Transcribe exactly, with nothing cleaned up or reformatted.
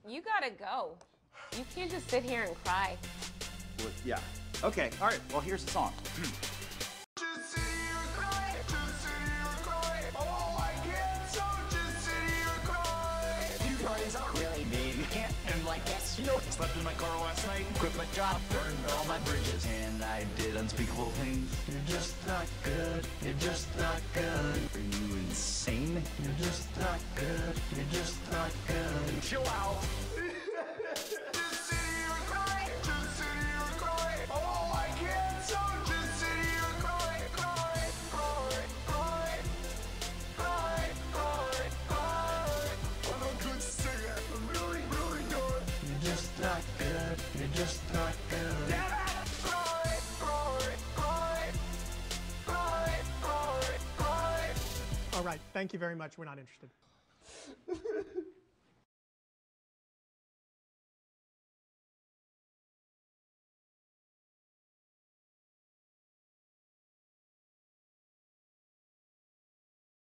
You gotta go. You can't just sit here and cry. Well, yeah. Okay, all right, well, here's the song. Just sit here and cry, just sit here and cry. Oh, I can't, so just sit here and cry. You guys aren't really mean. You can't end like this. You know, I slept in my car last night. quit my job, burned all my bridges, and I did unspeakable things. You're just not good. You're just not good. Are you insane? You're just not good. You're just not good. Chill out. Just sit here and cry, just sit here and cry. Oh, I can't, so just sit here and cry, cry, cry, cry, cry, cry, cry. I'm a good singer. I'm really, really good. You're just not good. You're just not good. Damn it! Cry, cry, cry, cry, cry, cry. All right, thank you very much. We're not interested.